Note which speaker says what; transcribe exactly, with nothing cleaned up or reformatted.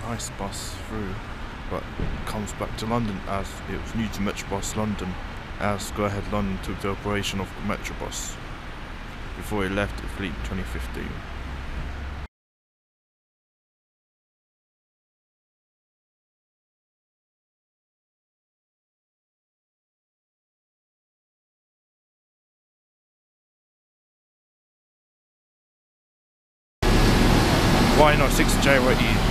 Speaker 1: ice bus through, but comes back to London as it was new to Metrobus London, as Go Ahead London took the operation of Metrobus before it left the fleet in twenty fifteen. Y N oh six J Y C